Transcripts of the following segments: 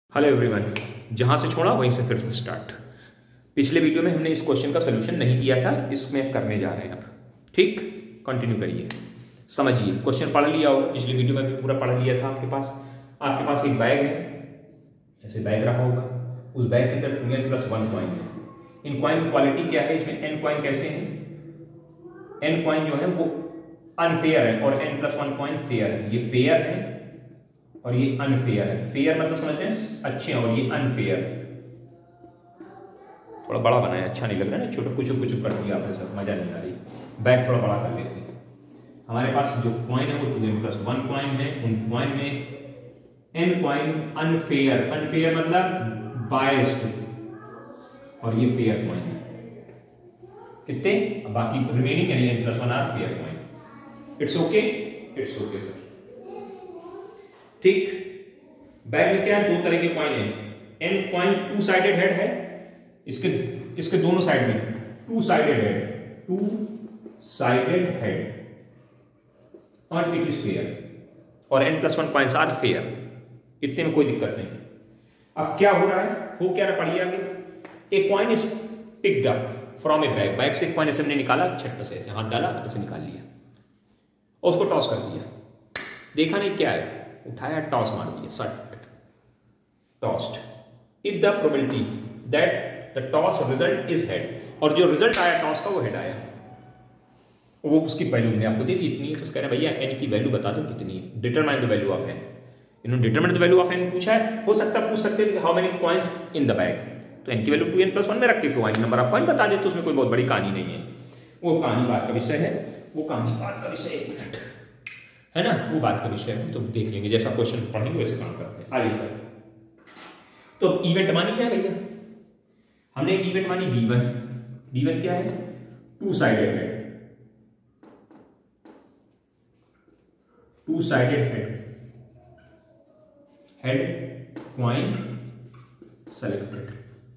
Hello everyone, जहाँ से छोड़ा वहीं से फिर से स्टार्ट। पिछले वीडियो में हमने इस क्वेश्चन का सोल्यूशन नहीं किया था, इसमें करने जा रहे हैं अब। ठीक, कंटिन्यू करिए, समझिए। क्वेश्चन पढ़ लिया होगा, पिछले वीडियो में भी पूरा पढ़ लिया था। आपके पास एक बैग है, ऐसे बैग रखा होगा। उस बैग के अंदर 2n+1 कॉइन है। इन कॉइन की क्वालिटी क्या है? इसमें n कॉइन कैसे हैं? n कॉइन जो है वो अनफेयर है और n+1 कॉइन फेयर है। ये फेयर है और ये अनफेयर है। फेयर मतलब समझते हैं अच्छे हैं, और ये अनफेयर। थोड़ा बड़ा बनाया, अच्छा नहीं लग रहा ना, छोटा कुछ कर दिया आपने, सब मजा नहीं आ रही। बैग थोड़ा बड़ा कर लेते हैं। हमारे पास जो कॉइन है वो 2n+1 कॉइन है। उन कॉइन में n कॉइन अनफेयर, अनफेयर मतलब बायस्ड, और ये फेयर कॉइन है। कितने? बाकी रिमेनिंग यानी n+1 are fair coin. It's okay, it's okay sir. ठीक, बैग में क्या है? दो तरह के कॉइन है। n coin two sided head है, इसके दोनों साइड में two sided head, two sided head, और इट इज फेयर, और n+1 कॉइन्स आर फेयर। इतने में कोई दिक्कत नहीं। अब क्या हो रहा है? हो क्या रहा, पढ़िए आगे। A coin is picked up from a bag. Bag से एक कॉइन ऐसे हमने निकाला, छट्टा से ऐसे हाथ डाला, ऐसे निकाल लिया और उसको टॉस कर दिया। देखा नहीं क्या है, उठाया, टॉस मार दिया, सट tossed. If the probability that the toss result is head, और जो रिजल्ट आया टॉस का वो हेड आया, वो उसकी वैल्यू हमने आपको दे दी इतनी। तो कह रहे हैं भैया n की वैल्यू बता दो कितनी है, determine the value of n। इन्होंने determine the value of n पूछा है। हो सकता है पूछ सकते हैं how many coins in the bag, तो n की वैल्यू 2n+1 में रख के कॉइन नंबर ऑफ कॉइन बता दे, तो उसमें कोई बहुत बड़ी कहानी नहीं है। वो कहानी बात का विषय है, वो कहानी बात का विषय। एक मिनट है ना, वो बात का विषय है, तो देख लेंगे। जैसा क्वेश्चन पढ़ेंगे वैसे काम करते हैं। आइए सर, तो इवेंट मानी क्या है भैया? हमने एक इवेंट मानी b1। b1 क्या है? Two sided head, two sided head, head coin selected.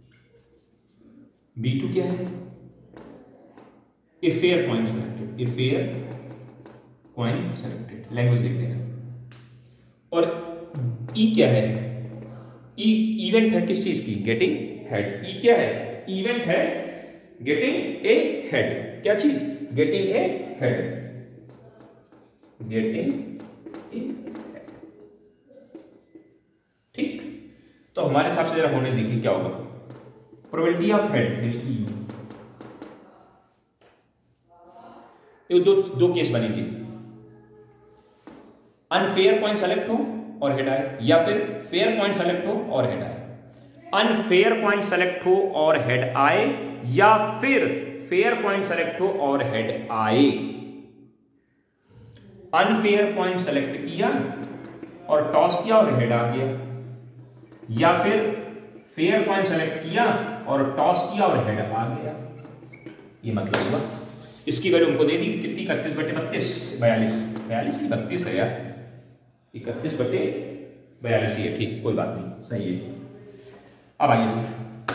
b2 क्या है? A fair coin selected, a fair coin selected, language लिख रहे हैं। और ई क्या है? ई इवेंट है किस चीज की? Getting head. ई क्या है? इवेंट है गेटिंग ए हेड। क्या चीज? Getting a head, getting a head. ठीक, तो हमारे हिसाब से जरा होने देखिए क्या होगा। प्रोबेबिलिटी ऑफ हेड यानी ई, ये दो केस बनेंगे। अनफेयर कॉइन सेलेक्ट हो और हेड आए, या फिर फेयर कॉइन सेलेक्ट हो और हेड आए। अनफेयर कॉइन सेलेक्ट हो और हेड आए, या फिर फेयर कॉइन सेलेक्ट हो और हेड आए। अनफेयर कॉइन सेलेक्ट किया और टॉस किया और हेड आ गया, या फिर फेयर कॉइन सेलेक्ट किया और टॉस किया और हेड आ गया। ये मतलब हुआ। इसकी वैल्यू हमको दे दी कितनी? 31/32, 42 की 32 है यार, 31/42 ही है। ठीक, कोई बात नहीं, सही है। अब आइए सर,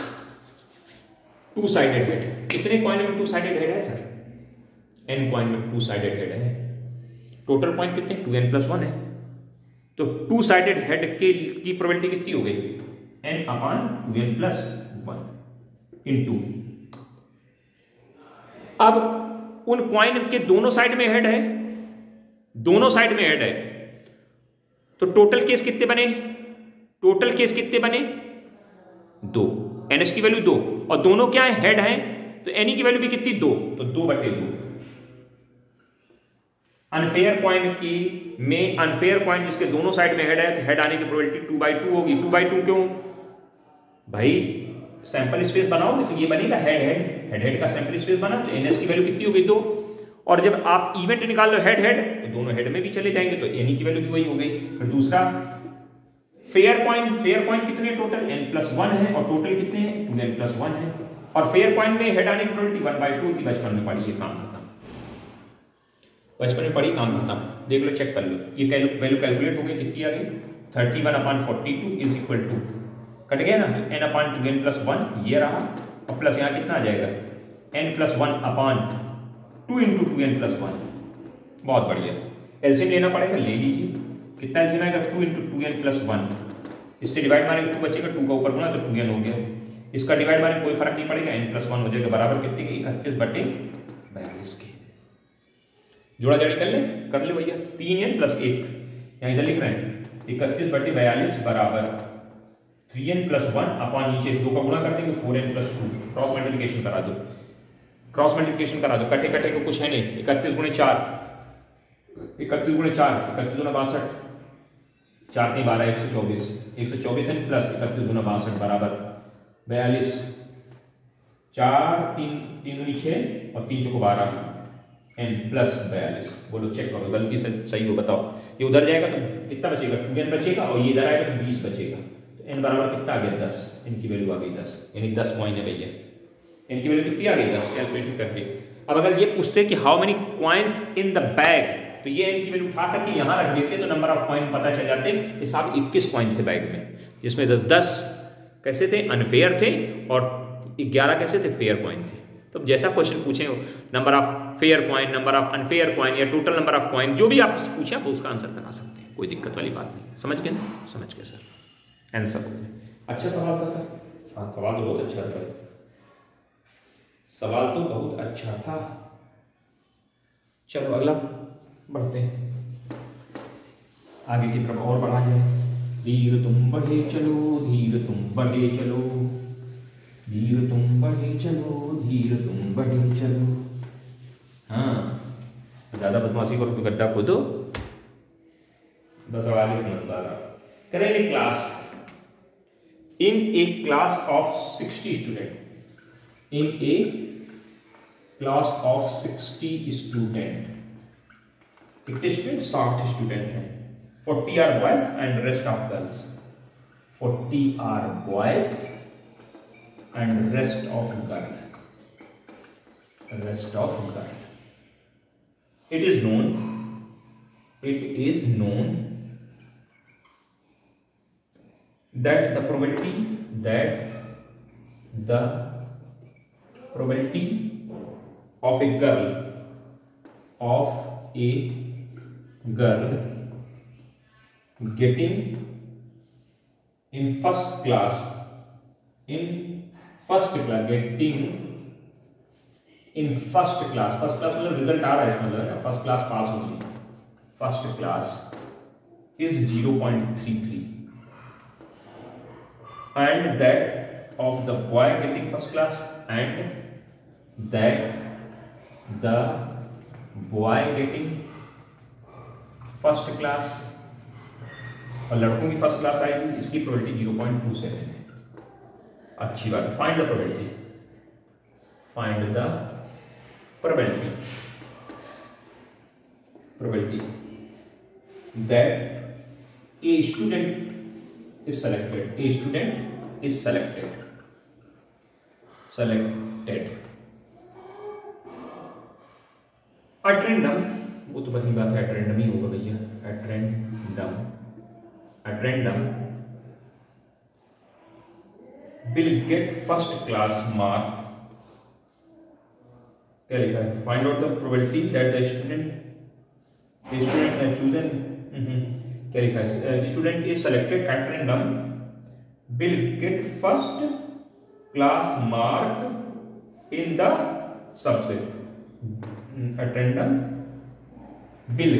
टू साइडेड हेड। कितने कॉइन में टू साइडेड हेड है सर? n कॉइन में टू साइडेड हेड है। टोटल कॉइन कितने? 2n+1 है। तो टू साइडेड हेड की प्रोबेबिलिटी कितनी हो गई? n/2n+1 into. अब उन कॉइन के दोनों साइड में हेड है, दोनों साइड में हेड है, तो टोटल केस कितने बने? टोटल केस कितने बने? 2। ns की वैल्यू 2, और दोनों क्या है? हेड है, तो n की वैल्यू भी कितनी? 2, तो 2/2। अनफेयर कॉइन की में अनफेयर कॉइन जिसके दोनों साइड में हेड है, तो हेड आने की प्रोबेबिलिटी 2/2 होगी। 2/2 क्यों भाई? सैंपल स्पेस बनाओगे तो ये बनेगा हेड हेड, हेड हेड का सैंपल स्पेस बना, तो ns की वैल्यू कितनी हो गई? 2। और जब आप इवेंट निकाल लो हेड हेड, तो दोनों हेड में भी चले जाएंगे, तो n की वैल्यू भी वही हो गई। फिर दूसरा फेयर कॉइन, फेयर कॉइन कितने टोटल? n+1 है, और टोटल कितने हैं? 2n+1 है। और फेयर कॉइन में हेड आने की प्रोबेबिलिटी 1/2 की। बचपन में पढ़ी, ये काम खत्म, बचपन में पढ़ी, काम खत्म। देख लो, चेक कर लो, ये वैल्यू कैलकुलेट हो गई, कितनी आ गई? 31/42 इज इक्वल टू, कट गया ना, तो n/2n+1 ये रहा, और प्लस यहाँ कितना आ जाएगा? n+1/2 into 2n+1। बहुत बढ़िया। एलसीएम लेना पड़ेगा, ले लीजिए। कितना एलसीएम आएगा? 2 × 2n + 1 इससे डिवाइड मारेंगे 2 बचेगा, 2 का ऊपर गुना तो 2n हो गया। इसका डिवाइड मारेंगे कोई फर्क नहीं पड़ेगा, n+1 हो जाएगा बराबर कितने के 31/42 के। जोड़ा जाड़ी कर ले भैया। 3n + 1 यहाँ इधर लिख रहे हैं 31/42 बराबर 3n+1 अपॉन नीचे 2 का गुणा कर देंगे 4n+2। क्रॉस मल्टीप्लिकेशन करा दो, क्रॉस मल्टीप्लिकेशन करा दो। कटे कटे को कुछ है नहीं, 31 × 4 31 × 4 31 × 62 4 3 12 124 124n + 31 × 62 बराबर 42। 4 3 3 दूनी 6 और 3 चौको 12 n + 42। बोलो चेक करो गलती से सही हो बताओ। ये उधर जाएगा तो कितना बचेगा 2n बचेगा और ये इधर आएगा तो 20 बचेगा। तो n बराबर कितना आ गया 10, n की वैल्यू आ गई 10, यानी 10 कॉइन है भैया। n की वैल्यू कितनी आ गई 10 कैलकुलेशन करके। अब अगर ये पूछते कि how many coins in the bag तो ये n की वैल्यू उठा करके यहाँ रख देते तो नंबर ऑफ कॉइन पता चल जाते। हिसाब 21 कॉइन थे बैग में, जिसमें 10 कैसे थे अनफेयर थे और 11 कैसे थे फेयर कॉइन थे। तो जैसा क्वेश्चन पूछे number of fair coin, number of unfair coin या टोटल नंबर ऑफ कॉइन जो भी आप पूछे आप उसका आंसर करा सकते हैं, कोई दिक्कत वाली बात नहीं। समझ गए ना? समझ गए सर, आंसर हो गया। अच्छा सवाल था सर। हाँ सवाल तो बहुत अच्छा था, सवाल तो बहुत अच्छा था। चलो अगला बढ़ते हैं आगे की तरफ और बढ़ा जाए। धीर तुम बढ़े चलो, धीर तुम बढ़े चलो, धीर तुम बढ़े चलो, धीर तुम बढ़े चलो। हाँ ज्यादा बदमाशी करो तो गड्ढा खोदो। बस सवाल ही समझदार करें। In class, in a class of 60 student, in a class of 60 student, कितने स्टूडेंट 60 स्टूडेंट हैं। 40 are boys and rest of girls, 40 are boys and rest of girl, rest of girl. It is known that the probability of a girl getting in first class मतलब result आ रहा है इसका मतलब first class पास हो गई, first class is 0.33 and that of the boy getting first class and that the boy getting first class और लड़कों की फर्स्ट क्लास आएगी, इसकी प्रोबेबिलिटी 0.27 है। अच्छी बात है। Find the probability, find the probability that a student is selected, a student is selected at random, वो तो बनी बात है, at random ही होगा भैया, at random will get first class mark। क्या लिखा है? Find out the probability that the student chosen, क्या लिखा है? Student is selected at random will get first class mark in the subset. At random will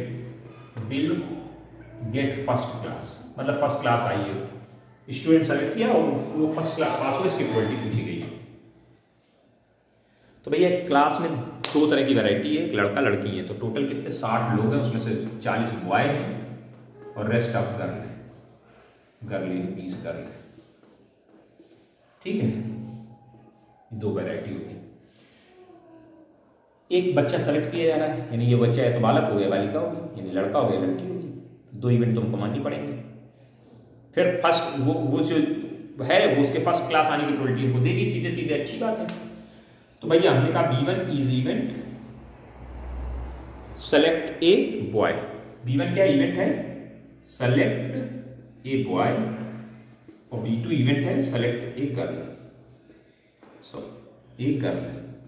get first class, मतलब first class आई है, student select किया और वो first class पास हुआ, इसकी प्रोबेबिलिटी पूछी गई। तो भैया क्लास में 2 तरह की वैरायटी है, एक लड़का लड़की है। तो टोटल कितने 60 लोग हैं, उसमें से 40 बॉय हैं और रेस्ट ऑफ गर्ल है, गर्ल 20 गर्ल है। ठीक है, 2 वैरायटी होगी। एक बच्चा सेलेक्ट किया जा रहा है, यानी ये बच्चा है तो बालक हो गया, बालिका होगी, यानी लड़का हो गया लड़की होगी। 2 इवेंट तुमको माननी पड़ेंगे। फिर फर्स्ट वो जो है वो उसके फर्स्ट क्लास आने की प्रोबेबिलिटी उनको देगी, सीधे सीधे, अच्छी बात है। तो भैया हमने कहा B1 is event select a boy. B1 क्या इवेंट है? सेलेक्ट ए बॉय, और B2 इवेंट है select a girl, a girl.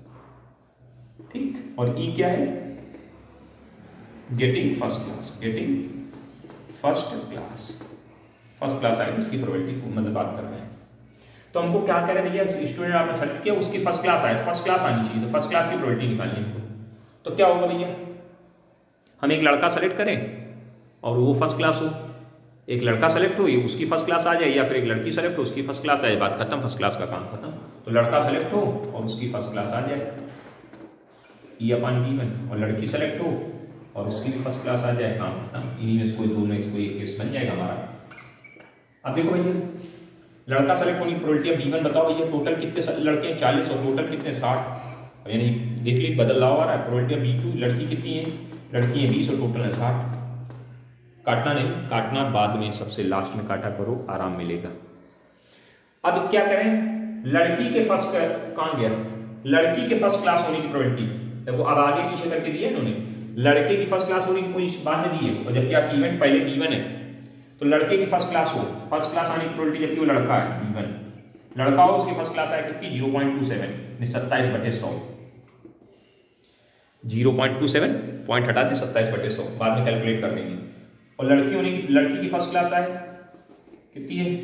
ठीक, और E क्या है? Getting first class, getting first class, first class आएगी उसकी प्रोबेबिलिटी मतलब बात कर रहे हैं। तो हमको क्या करें भैया, स्टूडेंट आपने सेलेक्ट किया उसकी फर्स्ट क्लास आए, फर्स्ट क्लास आनी चाहिए, तो फर्स्ट क्लास की प्रोबेबिलिटी निकालनी है हमको। तो क्या होगा भैया, हम एक लड़का सेलेक्ट करें और वो फर्स्ट क्लास हो, एक लड़का सेलेक्ट हो उसकी फर्स्ट क्लास आ जाए, या फिर एक लड़की सेलेक्ट हो उसकी फर्स्ट क्लास आ जाए, बात खत्म, फर्स्ट क्लास का काम खत्म। तो लड़का सेलेक्ट हो और उसकी फर्स्ट क्लास आ जाए E/B1, और लड़की सेलेक्ट हो और उसकी भी फर्स्ट क्लास आ जाए, काम खत्म। इन्हीं में से कोई दो में से कोई एक केस बन जाएगा हमारा। अब देखो भैया, लड़का सेलेक्ट होने की प्रोबेबिलिटी B1 बताओ भैया, टोटल कितने लड़के हैं 40 और टोटल कितने 60, यानी देख लीजिए बदलाव आ रहा है। प्रोबेबिलिटी B2 लड़की कितनी है, लड़की है 20 और टोटल है 60। काटना नहीं, काटना बाद में सबसे लास्ट में काटा करो, आराम मिलेगा। अब क्या करें, लड़की के फर्स्ट कहाँ गया, लड़की के फर्स्ट क्लास होने की प्रोबेबिलिटी देखो, अब आगे पीछे करके दिया इन्होंने, लड़के की फर्स्ट क्लास होने की कोई बाद में दी है, और जबकि आपकी इवेंट पहले B1 है, तो लड़के की फर्स्ट क्लास हो, फर्स्ट क्लास आने की प्रोबेबिलिटी जबकि वो लड़का है B1, लड़का हो उसकी फर्स्ट क्लास आए कितनी 0.27, 27/100, 0.27 पॉइंट हटा दे 27/100, बाद में कैलकुलेट कर देंगे। और लड़की होने की, लड़की की फर्स्ट क्लास आए कितनी है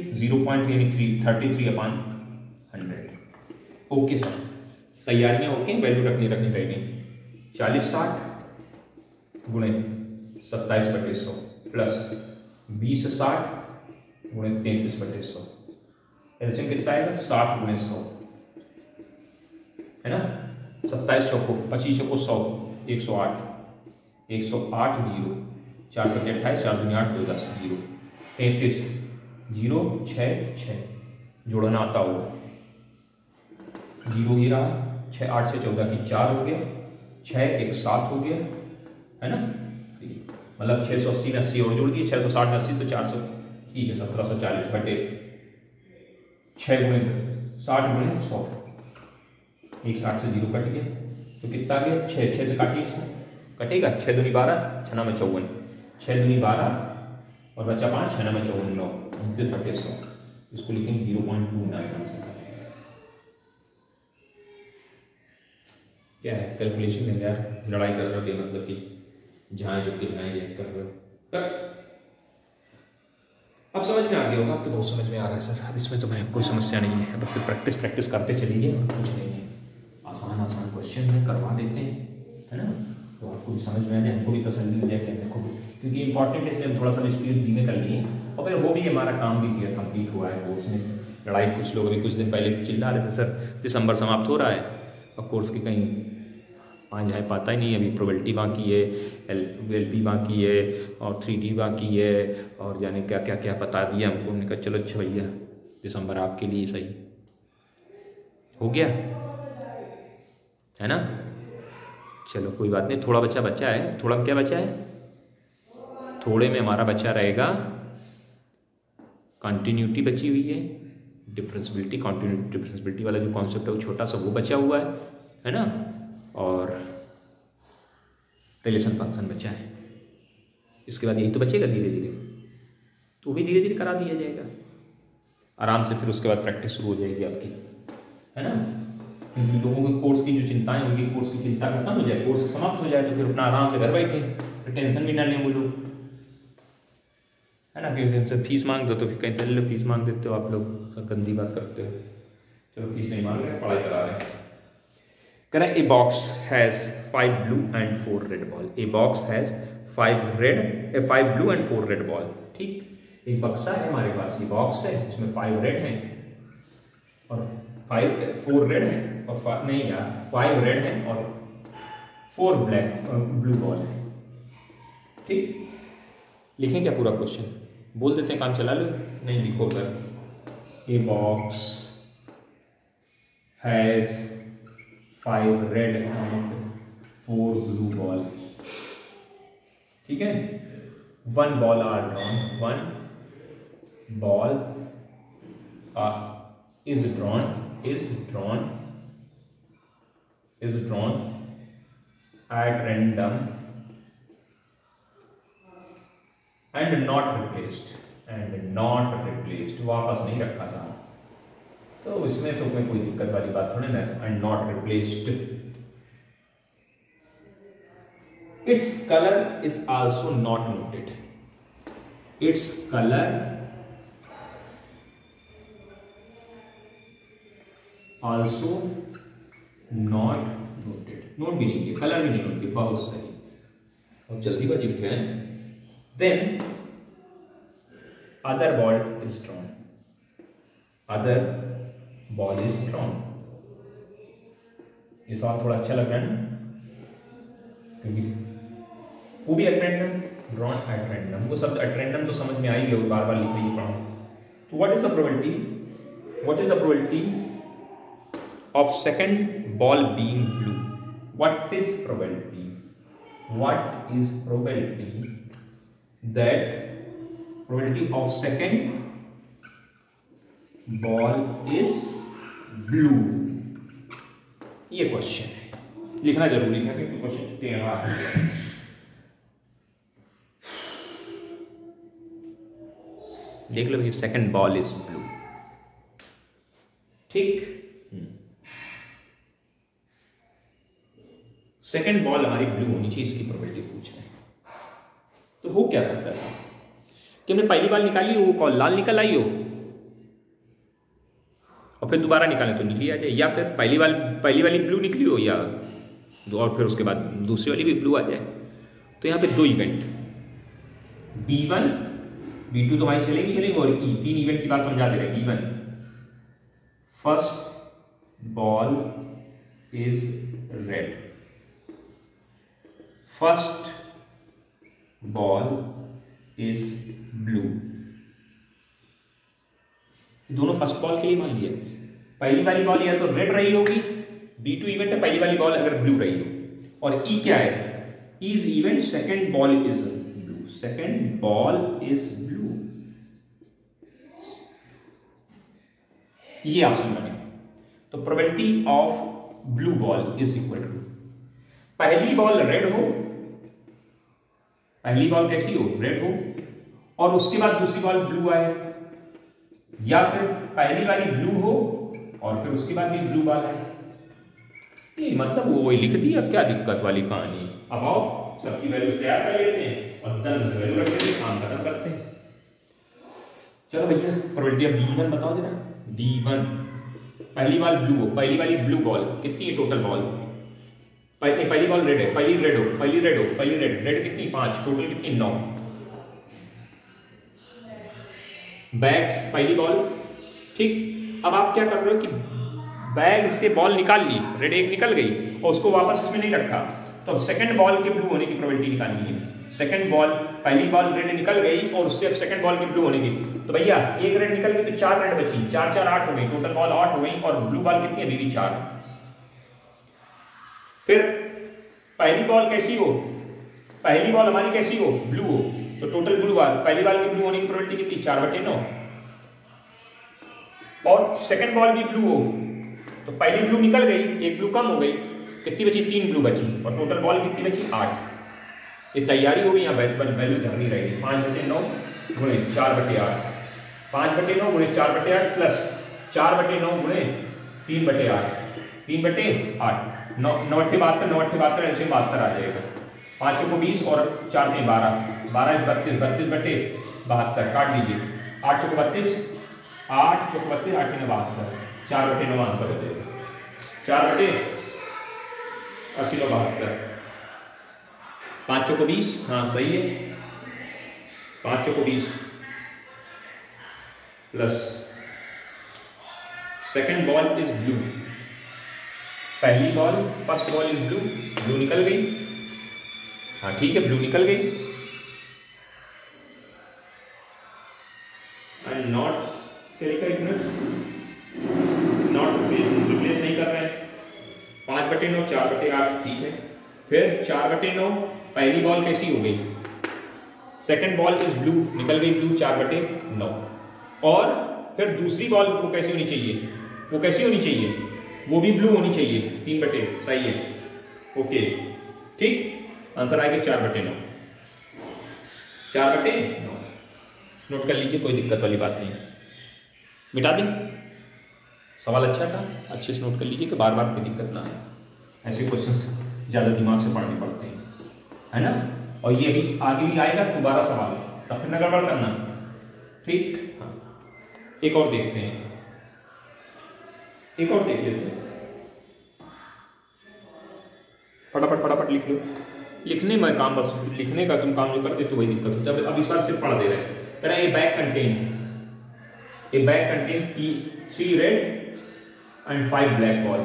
0.33/100। ओके सर, तैयारियां ओके, वैल्यू रखनी रहेगी 40/60 गुणे 27/100 प्लस 20/60 गुणे 33/100, एलसीएम कितना आएगा 60 गुणे 100 है ना, 27 चौको 25 चौको 100, 108 108 0, 4 7 28, 4 दूनी 8 2 10 0, 33 0 6 6 जोड़ना आता होगा, 0 ही रहा, 6 8 6 14 की 4 हो गया, 6 1 7 हो गया है ना, मतलब 680 में 80 और जोड़ दिए, 660 में 80 तो 400, ठीक है 1740 बटे 6 गुणे 60 गुणे 100, 160 से 0 कट गया, तो कितना आ गया 6 6 से काटिए इसको, कटेगा 6 दूनी 12, 6 9 54, 6 दूनी 12 और बचा 5, 6 9 54 9, 29/100, इसको लिखेंगे 0.29 आंसर। क्या है कैलकुलेशन है यार, लड़ाई कर रहे हो मतलब कि जहाँ जो कि जहाँ ये कर रहे हो। अब समझ में आ गया होगा, अब तो बहुत समझ में आ रहा है सर, अब इसमें तो मैं कोई समस्या नहीं है, बस प्रैक्टिस करते चलिए और कुछ नहीं है, आसान आसान क्वेश्चन है करवा देते हैं है ना, तो आपको भी समझ में आ जाए, हमको भी तसल्ली हो जाए कि हमको भी, क्योंकि इंपॉर्टेंट है इसलिए हम थोड़ा सा स्पीड धीमे कर लिए, और फिर वो भी हमारा काम भी किया कंप्लीट हुआ है। वो उसमें लड़ाई कुछ लोग अभी कुछ दिन पहले चिल्ला रहे थे सर दिसंबर समाप्त हो रहा है और कोर्स की कहीं आज है पता ही नहीं, अभी प्रोबेबिलिटी बाकी है, LP बाकी है और 3D बाकी है और जाने क्या क्या क्या बता दिया हमको। हमने कहा चलो अच्छा भैया दिसंबर आपके लिए सही हो गया है ना, चलो कोई बात नहीं, थोड़ा बचा है, थोड़ा क्या बचा है, थोड़े में हमारा बचा रहेगा कंटिन्यूटी बची हुई है, डिफरेंशियबिलिटी, कंटिन्यूटी डिफरेंशियबिलिटी वाला जो कॉन्सेप्ट है वो छोटा सा वो बचा हुआ है ना, और रिलेशन फंक्शन बचा है। इसके बाद यही तो बचेगा धीरे धीरे, तो भी धीरे धीरे करा दिया जाएगा आराम से, फिर उसके बाद प्रैक्टिस शुरू हो जाएगी आपकी है ना, क्योंकि लोगों के कोर्स की जो चिंताएं होंगी, कोर्स की चिंता खत्म हो जाए, कोर्स समाप्त हो जाए तो फिर अपना आराम से घर बैठे, फिर टेंशन भी ना लें वो लोग है ना, क्योंकि उनसे फीस मांग दो तो फिर कहीं चल लो फीस मांग देते हो आप लोग, गंदी बात करते हो, चलो फीस नहीं मांग रहे, पढ़ाई करा रहे हैं। करें a box has 5 blue and 4 red ball, a box has 5 blue and 4 red ball, ठीक, एक बक्सा है हमारे पास, ये बॉक्स है उसमें 5 रेड हैं और 4 रेड हैं और 5 नहीं यार 5 रेड हैं और 4 ब्लैक और ब्लू बॉल है, ठीक। लिखें क्या पूरा क्वेश्चन, बोल देते हैं काम चला लो, नहीं लिखो sir, a box has 5 red and 4 blue ball, ठीक है, 1 ball are drawn, 1 ball is drawn at random and not replaced, वापस नहीं रखा साहब, तो इसमें तो कोई दिक्कत वाली बात थोड़ी ना, and not replaced, its color is also not noted, its color also not noted, note भी नहीं किया, कलर भी नहीं नोट किया, बहुत सही, और जल्दीबाजी में थे। Then other ball is drawn, other ball is drawn. ये सवाल थोड़ा अच्छा लग रहा है ना, क्योंकि वो भी at random, drawn at random, वो सब एट रैंडम तो समझ में आई है, बार बार लिख रही पढ़ो। तो what is the probability, what is the probability of second ball being blue? What is probability? What is probability that probability of second ball is blue? ये क्वेश्चन है, लिखना जरूरी था क्योंकि क्वेश्चन तैयार है। देख लो भैया, सेकंड बॉल इज ब्लू, ठीक। सेकंड बॉल हमारी ब्लू होनी चाहिए, इसकी प्रोबेबिलिटी पूछ रहे हैं। तो हो क्या सकता है साहब कि हमने पहली बार निकाली हो, वो कॉल लाल निकल आई हो, और फिर दोबारा निकालें तो नीली आ जाए, या फिर पहली वाली ब्लू निकली हो, या और फिर उसके बाद दूसरी वाली भी ब्लू आ जाए। तो यहाँ पे दो इवेंट B1 B2 तो हमारी चलेगी, और तीन इवेंट की बात समझा दे रहे हैं। B1 first ball is red, first ball is blue, दोनों फर्स्ट बॉल के लिए मान लिए। पहली वाली बॉल या तो रेड रही होगी, B2 इवेंट है, पहली वाली बॉल अगर ब्लू रही हो, और E क्या है, is event second ball is blue, second ball is blue, ये आप समझेंगे। तो probability of blue ball is equal to, पहली बॉल रेड हो, पहली बॉल कैसी हो, रेड हो, और उसके बाद दूसरी बॉल ब्लू आए, या फिर पहली वाली ब्लू हो और फिर उसके बाद भी ब्लू बॉल आए। ये मतलब वो वही लिख दिया, क्या दिक्कत वाली कहानी। अब आओ सबकी वैल्यूज तैयार कर लेते हैं और तंत्र से वैल्यू रख लेते हैं, काम खत्म करते हैं। चलो भैया प्रोबेबिलिटी ऑफ B1 बताओ जरा। B1 पहली बार ब्लू हो, पहली वाली ब्लू बॉल कितनी है टोटल बॉल, पहली बॉल रेड है, पहली रेड हो, रेड कितनी 5, टोटल कितनी 9। बैग्स पहली बॉल, ठीक। अब आप क्या कर रहे हो कि बैग से बॉल निकाल ली, रेड एक निकल गई और उसको वापस इसमें नहीं रखा, तो अब सेकंड बॉल के ब्लू होने की प्रोबेबिलिटी निकालनी है। सेकंड बॉल, पहली बॉल रेड निकल गई और उससे अब सेकंड बॉल के ब्लू होने की, तो भैया एक रेड निकल गई तो 4 रेड बची, 4 4 8 हो गई, टोटल बॉल 8 हो गई, और ब्लू बॉल कितनी है, अभी भी 4। फिर पहली बॉल कैसी हो, पहली बॉल हमारी कैसी हो, ब्लू हो, तो टोटल ब्लू बॉल, पहली बॉल के ब्लू होने की प्रोबेबिलिटी कितनी, 4/9, और सेकंड बॉल भी ब्लू हो, तो पहली ब्लू निकल गई, एक ब्लू कम हो गई, कितनी बची, 3 ब्लू बची, और टोटल बॉल कितनी बची, 8। ये तैयारी हो गई, यहाँ वैल्यू धरनी रहेगी, 5/9 गुणे 4/8, 5/9 गुणे 4/8 प्लस 4/9 गुणे 3/8, 3/8, 9 9 72, 9 72 ऐसे 72 आ जाएगा, 5 को 20 और 4 के 12, 12 32, 32/72 काट लीजिए, 8 चौको 32, 8 चौको 32, 8 के 72, 4/9 आंसर हो जाएगा, 4/72, 5 चौको 20, हाँ सही है, 5 चौको 20 plus second ball is blue, पहली ball first ball is blue, blue निकल गई, हाँ ठीक है, ब्लू निकल गई, एंड नॉट नॉट रिप्लेस नहीं कर रहे हैं, 5/9 4/8 ठीक है। फिर 4/9 पहली बॉल कैसी हो गई, सेकंड बॉल इज ब्लू, निकल गई ब्लू, 4/9, और फिर दूसरी बॉल को कैसी होनी चाहिए, वो कैसी होनी चाहिए, वो भी ब्लू होनी चाहिए, 3/, सही है, ओके ठीक, आंसर आएगा 4/9, 4/9 नोट कर लीजिए, कोई दिक्कत वाली बात नहीं, मिटा दें। सवाल अच्छा था, अच्छे से नोट कर लीजिए कि बार बार कोई दिक्कत ना आए, ऐसे क्वेश्चंस ज़्यादा दिमाग से पढ़ने पड़ते हैं, है ना। और ये भी आगे भी आएगा दोबारा सवाल, तब फिर न गड़बड़ करना, ठीक। हाँ एक और देखते हैं, एक और देख लेते हैं, फटाफट फटाफट लिख लो। लिखने में काम, बस लिखने का तुम काम जो करते तो वही दिक्कत होता है। अब इस बार सिर्फ पढ़ दे रहे हैं। कह रहे हैं a bag contain 3 red and 5 black ball.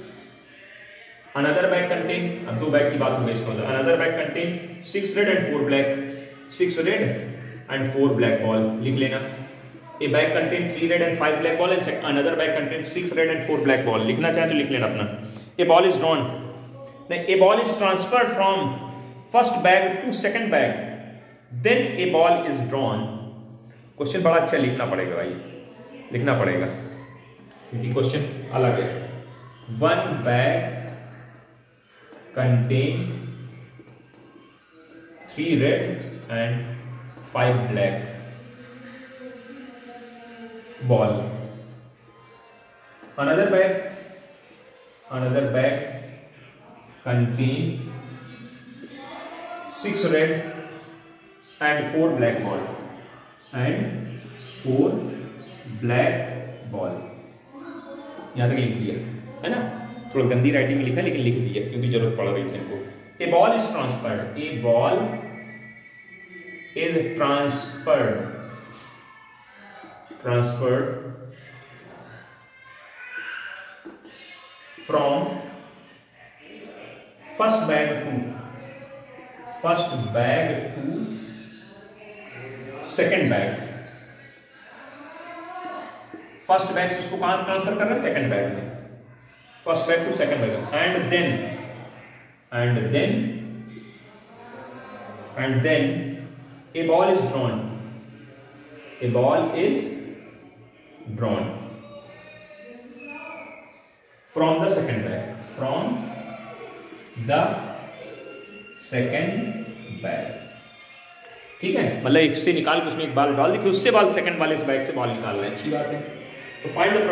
Another bag contain, अब 2 बैग की बात हो गई इसका मतलब, another bag contain 6 red and 4 black, 6 red and 4 black ball लिख लेना। A bag contain 3 red and 5 black ball and another bag contain 6 red and 4 black ball. लिखना चाहे तो लिख लेना अपना। A ball is drawn, a ball is transferred from first bag to second bag, then a ball is drawn। Question बड़ा अच्छा लिखना पड़ेगा भाई, लिखना पड़ेगा क्योंकि क्वेश्चन अलग है। 1 bag contain 3 red and 5 black ball। another bag contain 6 red and 4 black ball and 4 black ball। यहाँ तक लिख दिया है ना, थोड़ा गंदी राइटिंग में लिखा लेकिन लिख दिया क्योंकि जरूरत पड़ रही थी इनको। A ball is transferred, a ball is transferred from first bag to second bag. First bag से उसको कहां ट्रांसफर करना है? सेकेंड बैग में। First bag to second bag and then a ball is drawn from the second bag, ठीक है। मतलब एक से निकाल के उसमें एक बॉल डाल दी, फिर उससे बॉल सेकंड वाले इस बैग से बॉल निकाल रहे हैं, अच्छी बात है। तो find the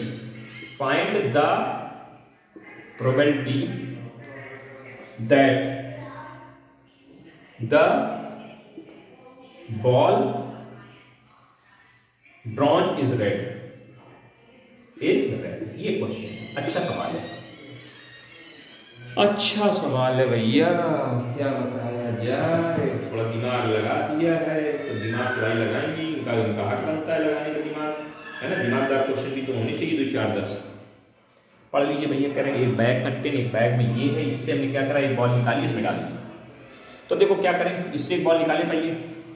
probability that the ball drawn is red. ये क्वेश्चन अच्छा सवाल है, अच्छा सवाल है भैया, क्या बताया जाए। थोड़ा दिमाग लगा दिया है तो दिमाग थोड़ा लगाएंगे, उनका हक बनता है लगाने का दिमाग, है ना। दिमागदार क्वेश्चन भी तो होने चाहिए, 2 4 10 पढ़ लीजिए भैया। कह रहे हैं एक बैग कंटेन, एक बैग में ये है, इससे हमने क्या करा, एक बॉल निकाली उसमें डाल दी। तो देखो क्या करें, इससे एक बॉल निकाले पहले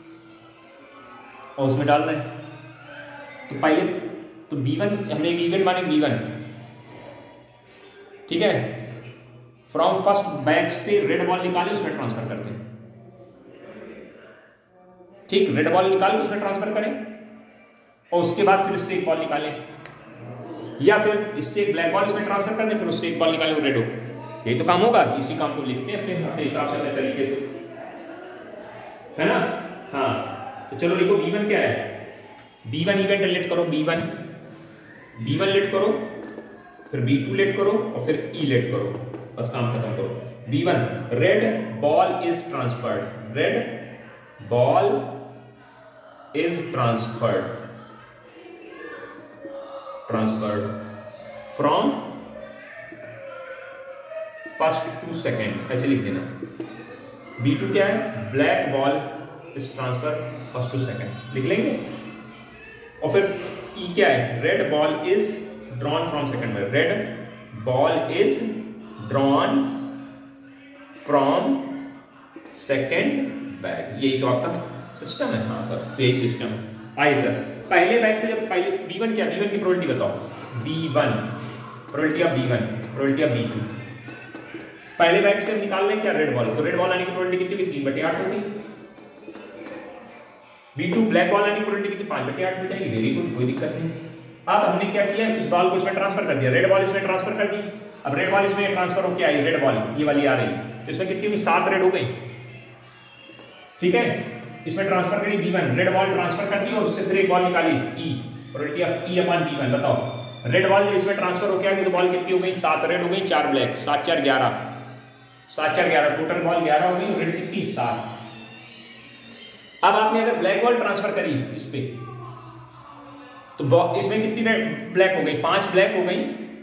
और उसमें डाल रहे हैं। तो पहले तो B1 हमने एक इवेंट माने B1, ठीक है। फ्रॉम फर्स्ट बैग से रेड बॉल निकाले उसमें ट्रांसफर करते हैं, ठीक। रेड बॉल निकाल के उसमें ट्रांसफर करें और उसके बाद फिर इससे एक बॉल निकालें, या फिर इससे एक ब्लैक बॉल इसमें ट्रांसफर कर दें, फिर उससे एक बॉल निकालें वो रेड हो। यही तो काम होगा, इसी काम को लिखते हैं अपने हिसाब से, अपने तरीके से, है ना। हाँ तो चलो लिखो B1 क्या है। B1 इवेंट लेट करो, B1 लेट करो, फिर B2 लेट करो और फिर E लेट करो, बस काम खत्म करो। B1 red ball is transferred, red ball is transferred from first to second, ऐसे लिख देना। B2 क्या है, black ball is transfer first to second, लिख लेंगे। और फिर E क्या है, red ball is drawn from second bag, red ball is drawn from second bag. यही तो आपका सिस्टम है। हाँ सर, यही सिस्टम है। आइए सर, पहले बैग से जब पहले B1 क्या, B1 की प्रोबेबिलिटी बताओ। B1 probability of B1, probability of B2। पहले बैग से निकाल लें क्या, रेड बॉल, तो रेड बॉल आने की प्रोबेबिलिटी कितनी होगी, 3/8 होगी। B2 ब्लैक बॉल आने की प्रोबेबिलिटी कितनी, 5/8 हो जाएगी। वेरी गुड, कोई दिक्कत नहीं। अब हमने क्या किया, इस बॉल को इसमें ट्रांसफर कर दिया, रेड बॉल इसमें ट्रांसफर कर दी। अब रेड बॉल इसमें ट्रांसफर होकर आई, रेड बॉल ये वाली आ रही, तो इसमें कितनी हुई, 7 रेड हो गई, ठीक है। इसमें ट्रांसफर करी B1, रेड बॉल ट्रांसफर कर दी और उससे फिर एक बॉल निकाली E, probability of E upon B1। बताओ रेड बॉल इसमें ट्रांसफर होकर आ गई तो बॉल कितनी हो गई, 7 रेड हो गई, 4 ब्लैक, 7 4 11, 7 4 11, टोटल बॉल 11 हो गई और रेड कितनी, 7। अब आपने अगर ब्लैक बॉल ट्रांसफर करी इस पे, तो इसमें कितनी ब्लैक हो गई, 5 ब्लैक हो गई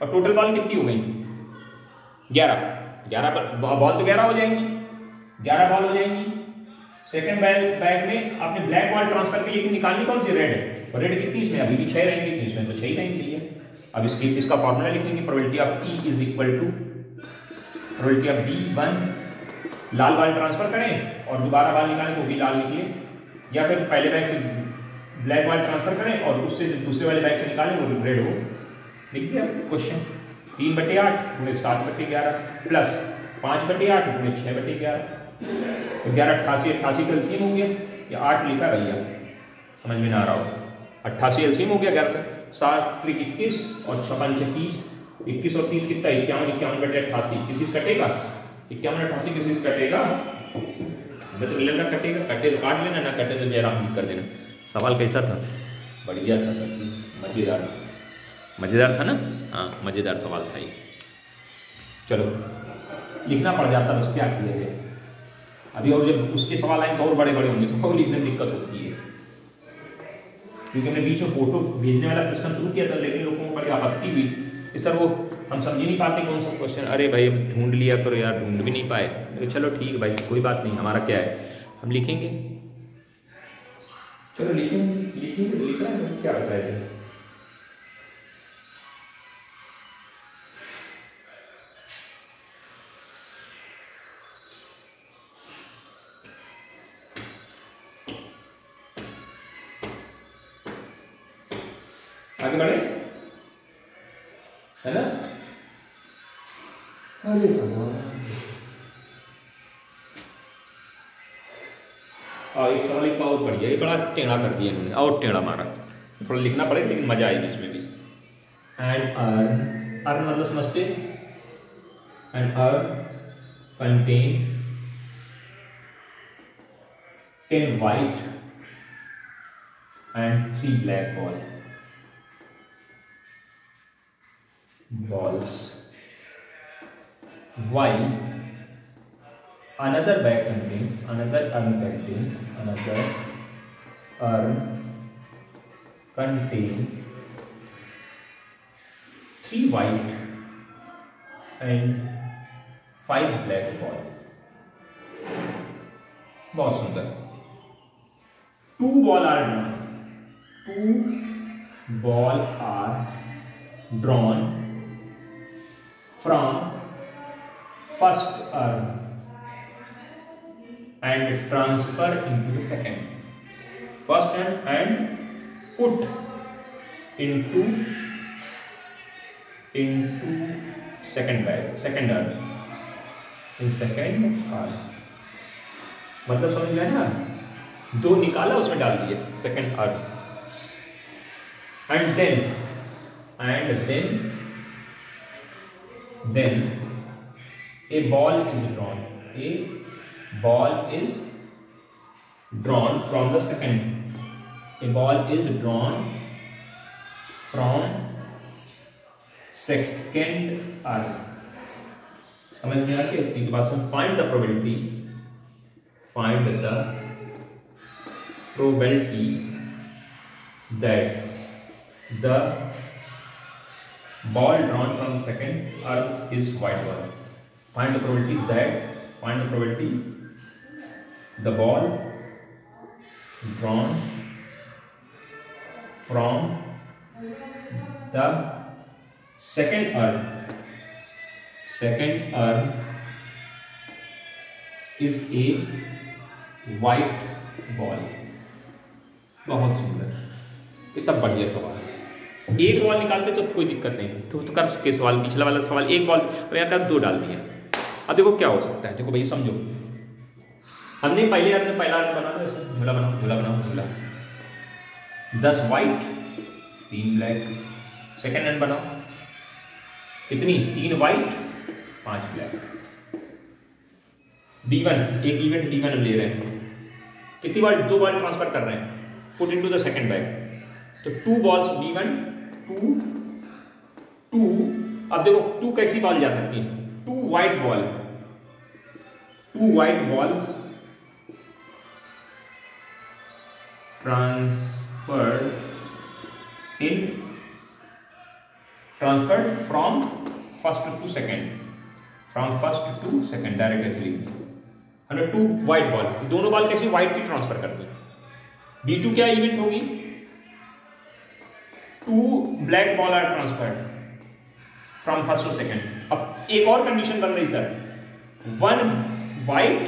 और टोटल बॉल कितनी हो गई? 11। 11 बॉल तो 11 हो जाएंगी, 11 बॉल हो जाएंगी। सेकंड बैग में आपने ब्लैक बॉल ट्रांसफर की, लेकिन निकालनी कौन सी? रेड है। और रेड कितनी इसमें? अभी भी 6 रहेंगी, इसमें तो 6 ही रहेंगी भैया। अब इसका फॉर्मूला लिखेंगे, probability of T is equal to probability of B1। लाल बॉल ट्रांसफर करें और दोबारा बॉल निकालें तो भी लाल निकले, या फिर पहले बैग से ब्लैक बॉल ट्रांसफर करें और उससे दूसरे वाले बैग से निकालें वो रेड हो। लिख दिया क्वेश्चन। 3/8 गुणे 7/11 प्लस 5/8 गुणे 6/11, तो 11 88 88 का एलसीएम हो गया। या 8 लिखा भैया, समझ में ना आ रहा हो। 88 एलसीएम हो गया 11 से। 7 3 21 और 6 5 30, 21 और 30 कितना? 51। 51/88 किसी से कटेगा? 51/88 किसी से कटेगा? हमें तो मिलेगा कटेगा, कटे तो काट लेना, ना कटे तो जरा कर देना। सवाल कैसा था? बढ़िया था सर, मज़ेदार, मज़ेदार था ना? हाँ मज़ेदार सवाल था ये। चलो लिखना पड़ जाता, बस क्या किया जाए। अभी और जब उसके सवाल आए तो और बड़े बड़े होंगे तो लिखने में दिक्कत होती है, क्योंकि हमने बीच में फोटो भेजने वाला सिस्टम शुरू किया था, लेकिन लोगों को बड़ी आपत्ति हुई कि सर वो हम समझ ही नहीं पाते कौन सा क्वेश्चन। अरे भाई हम ढूंढ लिया करो यार, ढूंढ भी नहीं पाए। चलो ठीक भाई, कोई बात नहीं, हमारा क्या है, हम लिखेंगे। चलो लिखेंगे, लिखेंगे तो लिख रहा है, क्या बताया। आगे बढ़े, है ना? अरे भगवान, एक सवाल एक और बढ़िया, ये बड़ा टेढ़ा कर दिया इन्होंने, और टेढ़ा मारा। थोड़ा लिखना पड़ेगा लेकिन मजा आएगी इसमें भी। एंड अर्न मतलब समझते, and urn contain 10 white and 3 black balls, while another urn contain 3 white and 5 black ball। बहुत सुंदर। 2 ball are drawn from first urn and transfer into the second, first urn and put into second bag, second urn, in second urn। मतलब समझ में आया? 2 निकाला उसमें डाल दिया second urn, and then a ball is drawn from the second, a ball is drawn from second urn. समझ में आ गया? तीसरी बात सुन, find the probability that the ball drawn from the second urn is white ball। Find the probability the ball drawn from the second urn is a white ball। बहुत सुंदर, इतना बढ़िया सवाल। एक बॉल निकालते तो कोई दिक्कत नहीं थी, तो कर सके सवाल। पिछला वाला सवाल एक बॉल यहाँ 2 डाल दिया। अब देखो क्या हो सकता है, देखो भाई समझो, हमने पहला अर्न बना दो, ऐसे झूला बनाओ। 10 वाइट 3 ब्लैक। सेकेंड अर्न बनाओ, कितनी? 3 वाइट 5 ब्लैक। D1 एक इवेंट D1 ले रहे हैं, कितनी बार? 2 बॉल ट्रांसफर कर रहे हैं, put into the second bag. तो 2 बॉल्स D1 2। अब देखो 2 कैसी बॉल जा सकती है? 2 white ball transferred transferred from first to second, from first to second, direct ऐसे लिख दिया। हमने 2 व्हाइट बॉल, दोनों बॉल कैसे व्हाइट की ट्रांसफर करते हैं। B2 क्या इवेंट होगी, 2 black ball are transferred from first to second. अब एक और कंडीशन बन रही sir, 1 white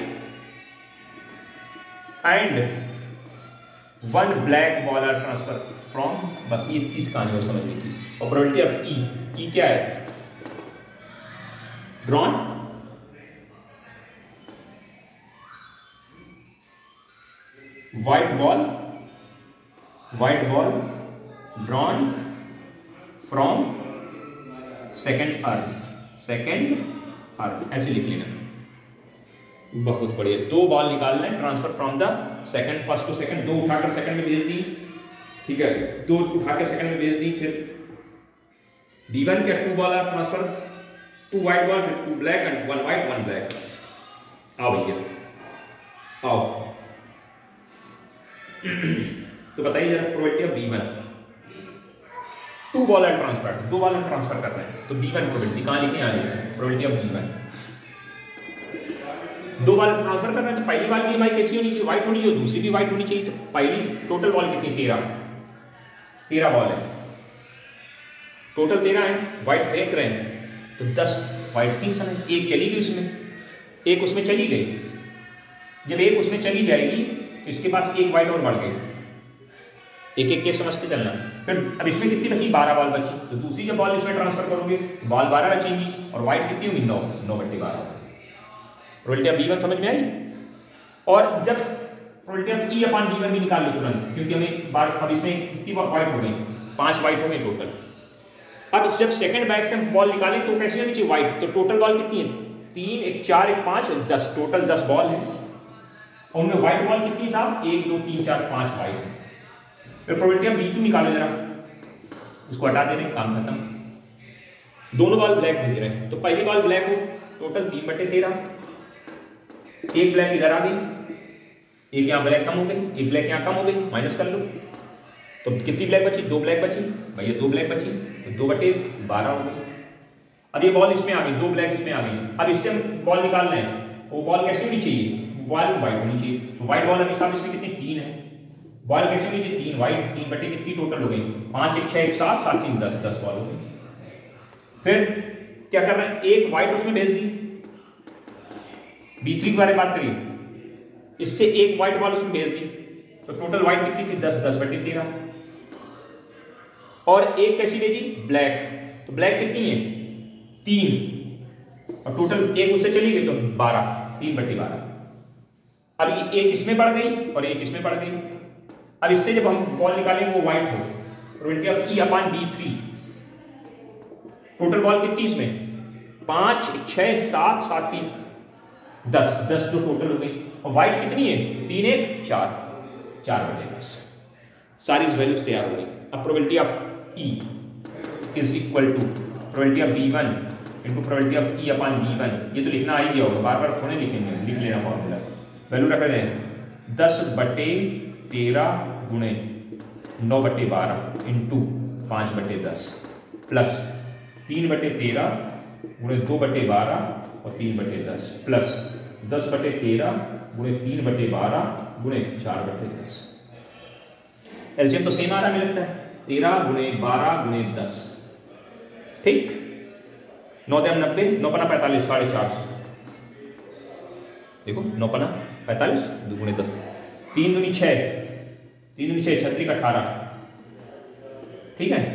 and 1 black ball are transfer from, बस ये इस कहानी और समझने की। और प्रोबेबिलिटी ऑफ ई क्या है, drawn white ball drawn from second earth, ऐसे लिख लेना। बहुत बढ़िया, 2 बॉल निकालना है, transfer from the second, first to second, 2 उठाकर सेकंड में भेज दी, ठीक है, 2 उठाकर सेकंड में भेज दी। फिर D1 क्या 2 ball are transfer, 2 white ball, 2 black and 1 white 1 black. आओ भैया आओ, तो बताइए जरा probability of B1, 2 ball are transfer, 2 ball are transfer कर रहे हैं, तो B1 प्रोबेबिलिटी कहां लिखे, आ रही है probability of B1। 2 ball transfer कर रहे हैं, तो पहली बॉल की भाई कैसी होनी चाहिए, व्हाइट होनी चाहिए, दूसरी भी व्हाइट होनी चाहिए। तो पहली टोटल बॉल कितनी, 13 बॉल है, टोटल 13 है, व्हाइट देख रहे हैं, तो 10 व्हाइट थी समय, एक चली गई उसमें, एक उसमें चली गई। जब एक उसमें चली जाएगी, इसके पास एक व्हाइट और बढ़ गई, एक एक केस समझते चलना। फिर अब इसमें कितनी बची, 12 बॉल बची, तो दूसरी जब बॉल इसमें ट्रांसफर करोगे, बॉल 12 बचेंगी और व्हाइट कितनी होगी, 9/12। प्रोबेबिलिटी ऑफ B1 समझ में आई। और जब probability of E upon B1 भी निकाल लो तुरंत, क्योंकि हमें बार अब इसमें कितनी व्हाइट हो गई, 5 व्हाइट हो गई टोटल। अब जब सेकंड बैग से हम बॉल निकालें तो कैसे होनी चाहिए, व्हाइट, तो टोटल बॉल कितनी है, 3 1 4 1 5 10, टोटल 10 बॉल है, और उनमें व्हाइट बॉल कितनी साहब, 1 2 3 4 5 व्हाइट है। फिर प्रोबेबिलिटी ऑफ B2 निकालो जरा, इसको हटा दे रहे हैं, काम खत्म। दोनों बॉल ब्लैक भेज रहे हैं, तो पहली बॉल ब्लैक हो, टोटल 3/13, एक ब्लैक इधर आ गई, एक यहाँ ब्लैक कम हो गई, एक ब्लैक यहाँ कम हो गई, माइनस कर लो, तो कितनी ब्लैक बची, 2 ब्लैक बची भैया, 2 ब्लैक बची, तो 2/12 हो गई। अब ये बॉल इसमें आ गई, 2 ब्लैक इसमें आ गई, अब इससे हम बॉल निकाल रहे हैं, वो बॉल कैसे होनी चाहिए, बॉल व्हाइट होनी चाहिए, तो व्हाइट बॉल अभी साहब इसमें कितनी, 3 है, बॉल कैसे होनी चाहिए, 3 व्हाइट, 3 कितनी टोटल हो गई, 5 1 6 1 7 7 3 10 बॉल हो गई। फिर क्या कर रहे हैं, एक व्हाइट उसमें भेज दी, B3 के बारे में बात करिए, इससे एक व्हाइट बॉल उसमें भेज दी, तो टोटल व्हाइट कितनी थी, 10/13, और एक कैसी भेजी, ब्लैक, तो ब्लैक कितनी है, 3, और टोटल एक उससे चली गई तो 12, 3/12। अब एक इसमें बढ़ गई और एक इसमें बढ़ गई। अब इससे जब हम बॉल निकालेंगे वो व्हाइट हो, probability of E upon B3, total ball कितनी इसमें, 5 6 7 7 3 10 जो टोटल हो गई, और व्हाइट कितनी है, 3 1 4 4/10, सारी वैल्यूज तैयार हो गई। अब probability of E is equal to probability of B1 into probability of E upon B1, ये तो लिखना आ ही गया होगा, बार बार थोड़े लिखेंगे, लिख लेना फॉर्मूला, वैल्यू रख रहे हैं 10/13 गुणे 9/12 इंटू 5/10 प्लस 3/13 गुणे 2/12 और 3/10 प्लस 10/13 गुणे 3/12 गुणे 4/10। एलसीएम तो सेम आ रहा है, मुझे लगता है 13 गुणे 12 गुणे 10, ठीक, 9 × 90, 9 × 45, 450, देखो 9 × 45 2 गुणे 10, 3 दूनी 6, 3 दूनी 6 36 18, ठीक है,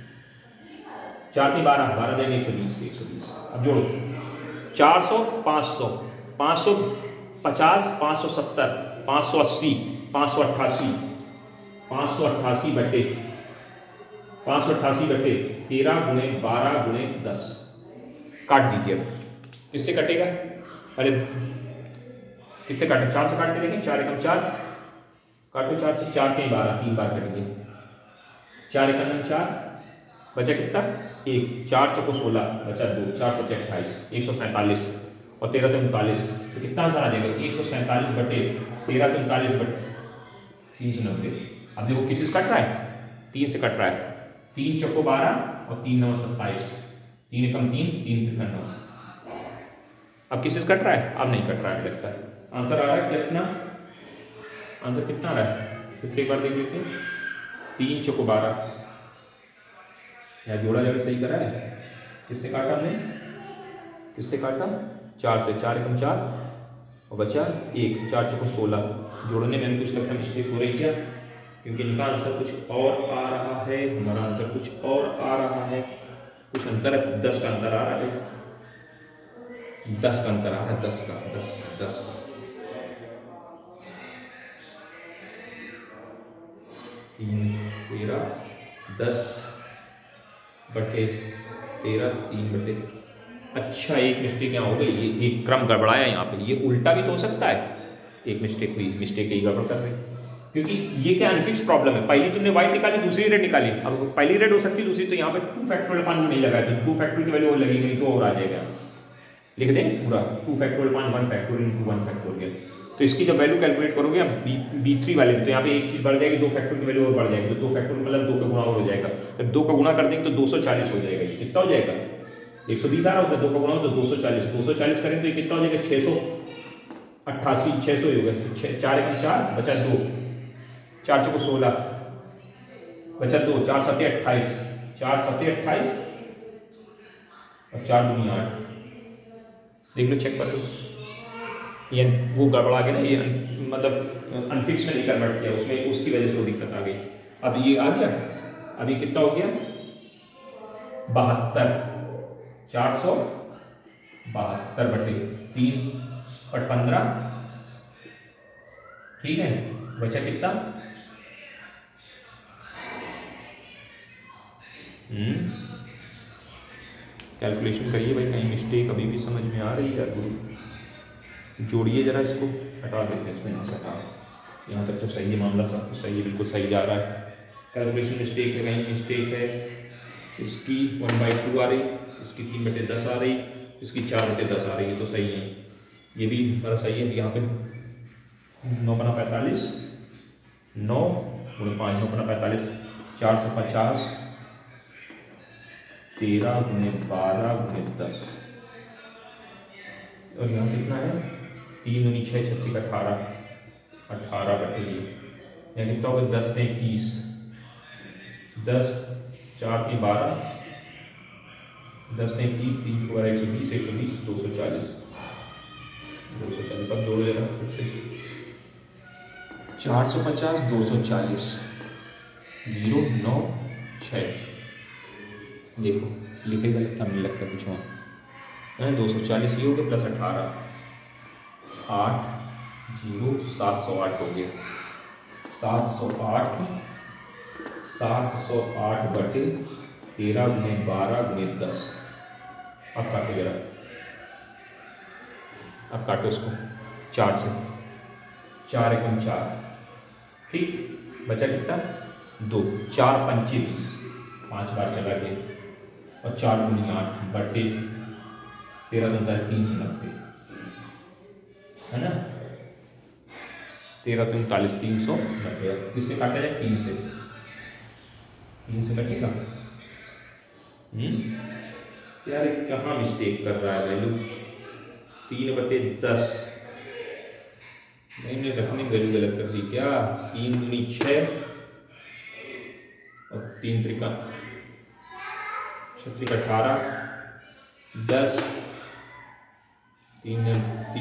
4 3 12 12 देंगे 120 120। अब जोड़ो 400 500 550 570 580 588 588/13 गुणे 12 गुणे 10, काट दीजिए। अब इससे कटेगा, अरे कितने काटे, 4 से काट के देखें, 4 एकम 4, काटो 4 से, 4 के 12, 3 बार कटेंगे, 4 एकम 4, बचा कितना 1, 4 चौको 16, बचा 2, 4 7 28, 147 और 13 तो 39, तो कितना आंसर आ जाएगा 147/13 तो 39/390। अब देखो किसी से कट रहा है, 3 से कट रहा है, 3 चौको 12 और 3 9 27, 3 एकम 3, 3 त्रिका 9। अब किसी से कट रहा है? अब नहीं कट रहा है लगता है। आंसर आ रहा है कितना? आंसर कितना आ रहा है फिर से एक बार देख लेते हैं। 3 चौको 12, या जोड़ा जोड़ी सही करा है। किससे काटा हमने? किससे काटा? 4 से, 4 एकम 4 और बचा 1, 4 चौको 16। जोड़ने में कुछ लगता है मिस्टेक हो रही क्या? क्योंकि इनका आंसर कुछ और आ रहा है, हमारा आंसर कुछ और आ रहा है, कुछ अंतर है। 10 का अंतर आ रहा है, 10 का अंतर आ रहा है, 10 का 3 13 10 बटे 13 3 बटे। अच्छा, एक मिस्टेक यहाँ हो गई, ये एक क्रम गड़बड़ाया यहाँ पे, ये उल्टा भी तो हो सकता है। एक मिस्टेक हुई, मिस्टेक यही गड़बड़ कर रही, क्योंकि ये क्या अनफिक्स प्रॉब्लम है। पहली तुमने वाइट निकाली, दूसरी रेड निकाली। अब पहली रेड हो सकती है, दूसरी तो यहाँ पे 2 फैक्टोरियल पान नहीं लगा, तो 2 फैक्टोरियल की वैल्यू और लगेगी नहीं, तो और आ जाएगा। लिख दें पूरा 2 फैक्टोरियल पान 1 फैक्टोरियल इंटू 1 फैक्टोरियल। तो इसकी जब वैल्यू कैलकुलेट करोगे अब B3 वाले में, तो यहाँ पे एक चीज बढ़ जाएगी, 2 फैक्टोरियल की वैल्यू और बढ़ जाएगी, तो 2 फैक्टोरियल मतलब 2 का गुणा और हो जाएगा। जब 2 का गुणा कर देंगे तो 240 हो जाएगा। ये कितना हो जाएगा? 120 आ रहा है, उसमें 2 का गुणा हो तो 240, 240 करें तो ये कितना हो जाएगा? 688, 600 ही होगा। 4 एकम 4 बचा 2, 4 चौको 16 बचा 2, 4 7 28, 4 7 28 और 4 दूनी 8। देख लो, चेक कर लो। ये वो गड़बड़ा गया ना, ये मतलब अनफिक्स में नहीं कन्वर्ट किया उसमें, उसकी वजह से वो दिक्कत आ गई। अब ये आ गया, अभी कितना हो गया? 72, 472 बटे 3 और 15, ठीक है। बचा कितना? कैलकुलेशन करिए भाई, कहीं मिस्टेक अभी भी समझ में आ रही है? जोड़िए जरा, इसको हटा देते हैं, इसमें से हटा। यहाँ तक तो सही है, मामला सब कुछ सही है, बिल्कुल सही जा रहा है। कैलकुलेशन मिस्टेक है, कहीं मिस्टेक है। इसकी 1/2 आ रही, इसकी 3/10 आ रही, इसकी 4/10 आ रही है, तो सही है। ये भी हमारा सही है। यहाँ पे 9 बना 45, 9 गुणे 5, 9 बना 45, 450, 13 गुणे 12 गुणे 10, और यहाँ कितना है? 3 दूनी 6, 36 18, 18 बटे यहाँ कितना होगा? 10 में 30, 10 4 की 12, 10 में 30, 3 को 120, 120 240, 240। अब जोड़ लेना फिर से, 450 240 0 9 6। देखो लिखेगा लगता नहीं लगता कुछ वहाँ, 240 ही हो गया प्लस 18, 8 0 708 हो गया। 708 बटे 13 गुणे 12 गुणे 10। अब काटो जरा, अब काटो इसको 4 से, 4 एकम 4, ठीक। बचा कितना? 2, 4 पंचे 20, 5 बार चला गया, और 4 गुणी 8 बटे 13 दूनी 390, है ना। 13 39 390। किससे काटा जाए? 3 से, 3 से कटेगा। यार कहाँ मिस्टेक कर रहा है वैल्यू? 3/10 मैंने रखने वैल्यू गलत कर दी क्या? 3 दूनी 6 और 3 त्रिका 18, 10, 3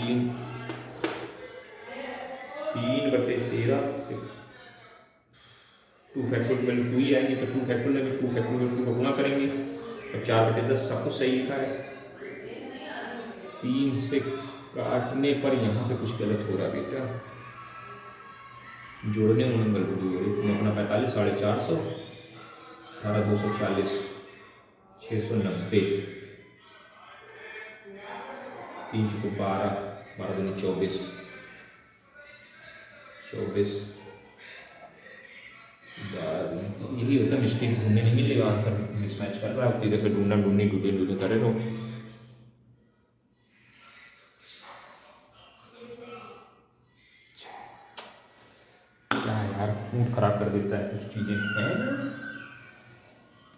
बटे 13, 2 फैक्टोरियल वैल्यू 2 ही आएगी, तो 2 फैक्टोरियल में 2 फैक्टोरियल 2 का गुणा करेंगे, और 4/10 सब कुछ सही लिखा है। 3 से काटने पर यहाँ पे कुछ गलत हो रहा है बेटा, जोड़ने में गड़बड़ी हो रही है। अपना 45 450, 18 240, 690, 3 चौको 12, 12 दूनी 24, 24 यही होता है मिस्टेक। ढूंढने नहीं मिलेगा, आंसर मिसमैच कर रहा है, इधर से ढूंढनी करे रहो। क्या यार, मूड खराब कर देता है कुछ चीजें हैं।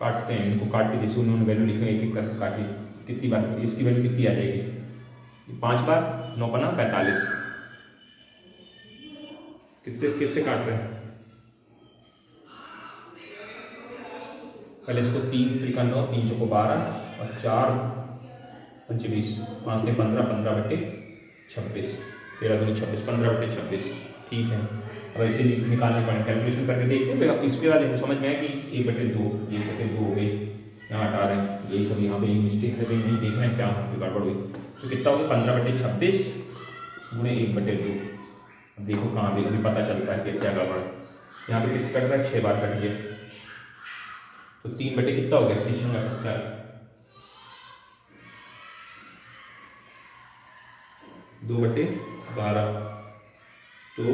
काटते हैं इनको, काट के जैसे उन्होंने वैल्यू लिखी एक एक करके काटी, कितनी बार इसकी वैल्यू कितनी आ जाएगी 5 बार, 9 पन्ना 45। किससे काट रहे हैं? पहले इसको 3 त्रिका 9, 3 चौको 12 और 4 पंचे 20, 5 से 15, 15 बटे 26, 13 दूनी 26, 15 बटे 26। ठीक है, अब ऐसे निकालने पड़े, कैलकुलेशन करके देखते हैं। इसके बाद समझ में आया कि 1/2, 1/2 हो गई, यहाँ हटा रहे हैं, यही सब यहाँ पे मिस्टेक है, नहीं देख रहे हैं क्या गड़बड़ हुई। तो कितना होगा 15/26 गुणे 1/2। अब देखो कहाँ भी अभी पता चलता है कि क्या गड़बड़ है। यहाँ पे किस कट रहा है 6 बार कट गया, तो 3 बटे कितना हो गया 3 का 2/12, तो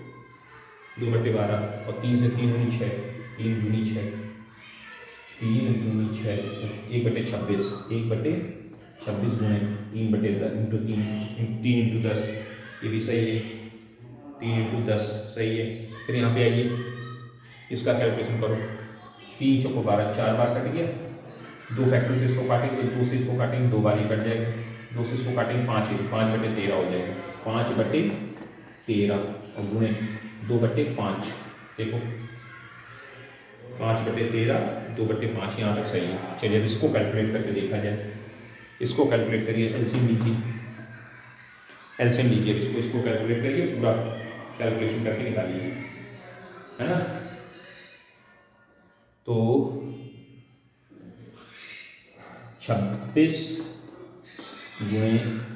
2/12 और 3 से 3 दूनी 6, 3 दूनी 6, 3 दूनी 6, 1/26, 1/26 गुणे 3/10 इंटू 3 इंटू 10, ये भी सही है, 3 इंटू 10 सही है। फिर यहाँ पे आइए इसका कैलकुलेशन करो, 3 चौको 12, 4 बार कट गया, 2 फैक्टर से इसको काटेंगे, 2 से इसको काटेंगे, 2 बार ही कट जाएगा, 2 से इसको काटेंगे 5/13 हो जाएगा, 5/13 और गुणे 2/5। देखो 5/13, 2/5 यहाँ तक सही है। चलिए अब इसको कैलकुलेट करके देखा जाए, इसको कैलकुलेट करिए, एलसीएम लीजिए, एलसीएम लीजिए, इसको कैलकुलेट करिए, पूरा कैलकुलेशन करके निकालिए, है ना। तो 26 गुणे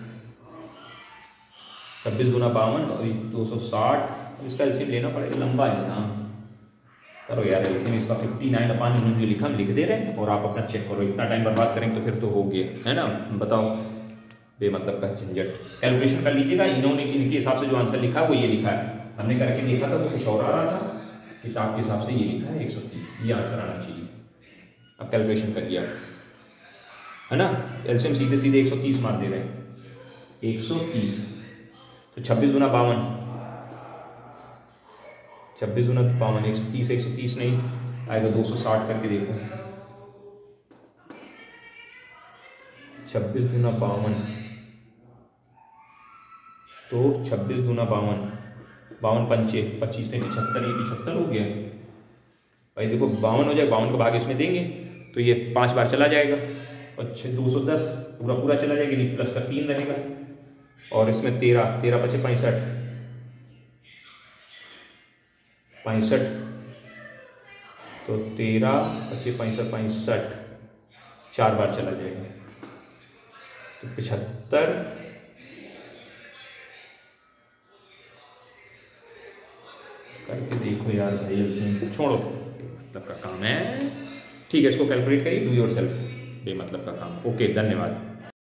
26 गुना 52 और 260, इसका एलसीएम लेना पड़ेगा, लंबा है ना। करो यार एलसीएम इसका 59/100 जो लिखा हम लिख दे रहे हैं, और आप अपना चेक करो, इतना टाइम बर्बाद करेंगे तो फिर तो हो गया, है ना। बताओ बेमतलब का झंझट, कैलकुलेशन कर लीजिएगा। इन्होंने इनके हिसाब से जो आंसर लिखा है वो ये लिखा है, हमने करके देखा था तो कुछ और आ रहा था, किताब के हिसाब से ये लिखा है 130, ये आंसर आना चाहिए। अब कैलकुलेशन करिए आप, है ना। एलसीएम सीधे सीधे 130 मार दे रहे हैं, 130, तो 26 गुना 52, 26 गुना 52, 130, 130 नहीं आएगा, 260 करके देखो, 26 गुना 52, तो 26 गुना 52, 52 पंचे 25 से 75, ये 75 हो गया भाई। देखो 52 हो जाए, 52 का भाग इसमें देंगे तो ये 5 बार चला जाएगा, और 210 पूरा पूरा चला जाएगा, नहीं प्लस का 3 रहेगा, और इसमें 13, 13 पचे 65, 65, तो 13 पचे 65, 4 बार चला जाएगा, तो 75 करके देखो यार भाई, एलसीएम छोड़ो, मतलब का काम है। ठीक है, इसको कैलकुलेट करिए, डू योर सेल्फ, बेमतलब का काम। ओके, धन्यवाद।